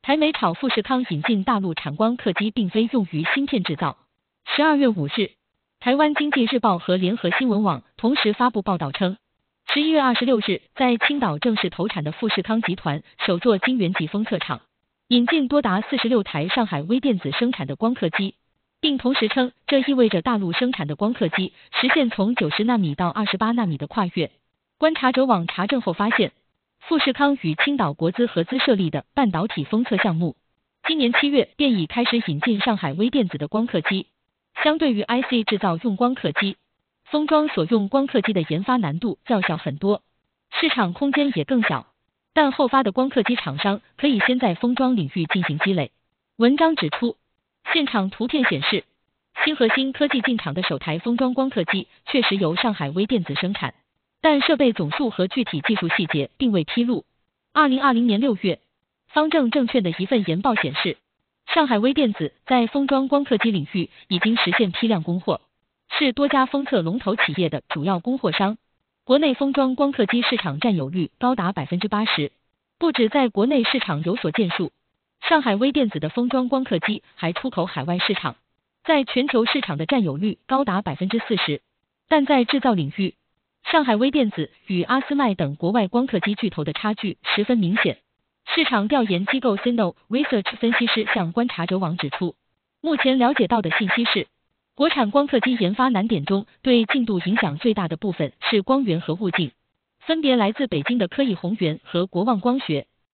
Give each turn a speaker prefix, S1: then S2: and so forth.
S1: 台媒炒富士康引进大陆产光刻机并非用于芯片制造。12月5日，台湾经济日报和联合新闻网同时发布报道称，11月26日在青岛正式投产的富士康集团首座晶圆级封测厂，引进多达46台上海微电子生产的光刻机，并同时称这意味着大陆生产的光刻机实现从90纳米到28纳米的跨越。观察者网查证后发现，富士康与青岛国资合资设立的半导体封测项目，今年7月便已开始引进上海微电子的光刻机。相对于 IC 制造用光刻机，封装所用光刻机的研发难度较小很多，市场空间也更小，但后发的光刻机厂商可以先在封装领域进行积累。文章指出，现场图片显示，新核心科技进场的首台封装光刻机确实由上海微电子生产，但设备总数和具体技术细节并未披露。2020年6月，方正证券的一份研报显示，上海微电子在封装光刻机领域已经实现批量供货，是多家封测龙头企业的主要供货商，国内封装光刻机市场占有率高达 80%。 不止在国内市场有所建树，上海微电子的封装光刻机还出口海外市场，在全球市场的占有率高达 40%。 但在制造领域，上海微电子与阿斯麦等国外光刻机巨头的差距十分明显。市场调研机构 Sino Research 分析师向观察者网指出，目前了解到的信息是，国产光刻机研发难点中对进度影响最大的部分是光源和物镜，分别来自北京的科艺宏源和国旺光学。